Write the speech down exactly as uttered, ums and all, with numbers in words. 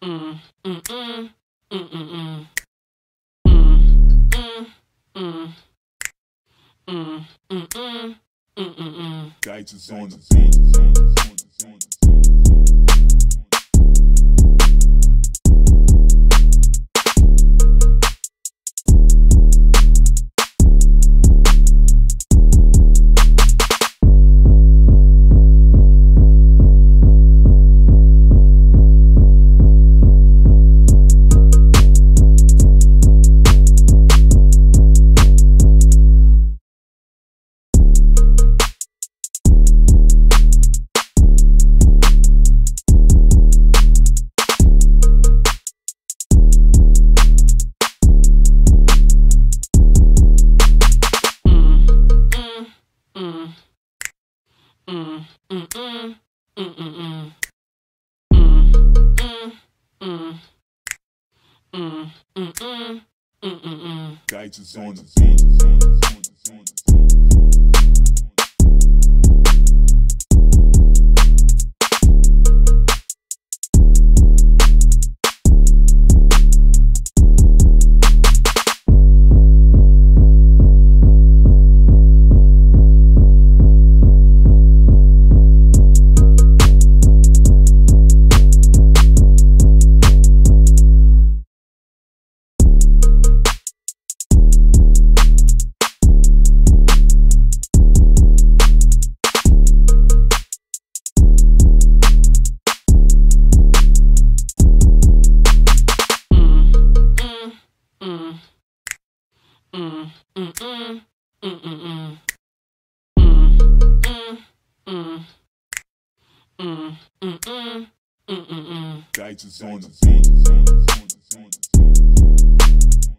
Mm, mm, mm, mm, mm, mm. Mm, mm, mm. Mm, mm, mm, mm, mm, mm. Dice is on the beat. Mm, mm, mm, mm, mm, mm. Mm, mm, mm. Mm, mm, mm, mm, mm, mm. Dice is on the beat. Mm, mm, mm, mm, mm, mm. Mm, mm, mm. Mm, mm, mm, mm, mm, mm. Dice is on the beat.